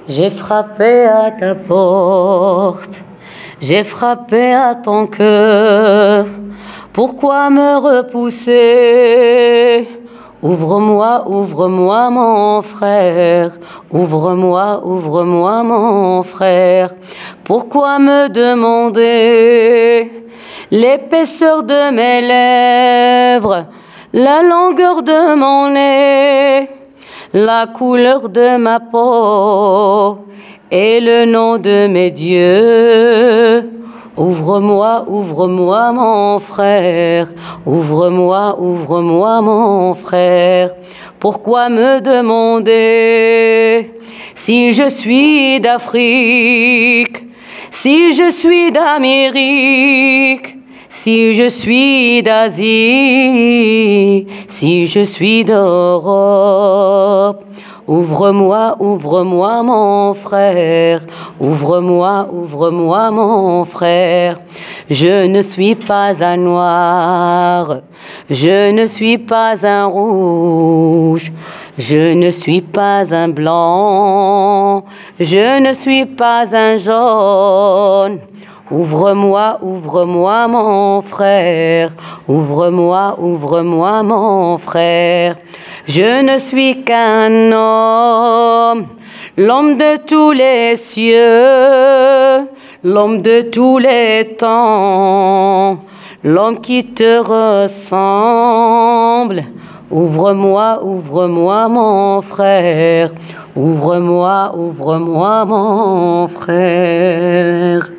J'ai frappé à ta porte, j'ai frappé à ton cœur. Pourquoi me repousser? Ouvre-moi, ouvre-moi mon frère, ouvre-moi, ouvre-moi mon frère. Pourquoi me demander l'épaisseur de mes lèvres, la longueur de mon nez, la couleur de ma peau et le nom de mes dieux? Ouvre-moi, ouvre-moi mon frère, ouvre-moi, ouvre-moi mon frère. Pourquoi me demander si je suis d'Afrique, si je suis d'Amérique, si je suis d'Asie, si je suis d'Europe? Ouvre-moi, ouvre-moi mon frère, ouvre-moi, ouvre-moi mon frère. Je ne suis pas un noir, je ne suis pas un rouge, je ne suis pas un blanc, je ne suis pas un jaune. Ouvre-moi, ouvre-moi mon frère, ouvre-moi, ouvre-moi mon frère. Je ne suis qu'un homme, l'homme de tous les cieux, l'homme de tous les temps, l'homme qui te ressemble. Ouvre-moi, ouvre-moi mon frère, ouvre-moi, ouvre-moi mon frère.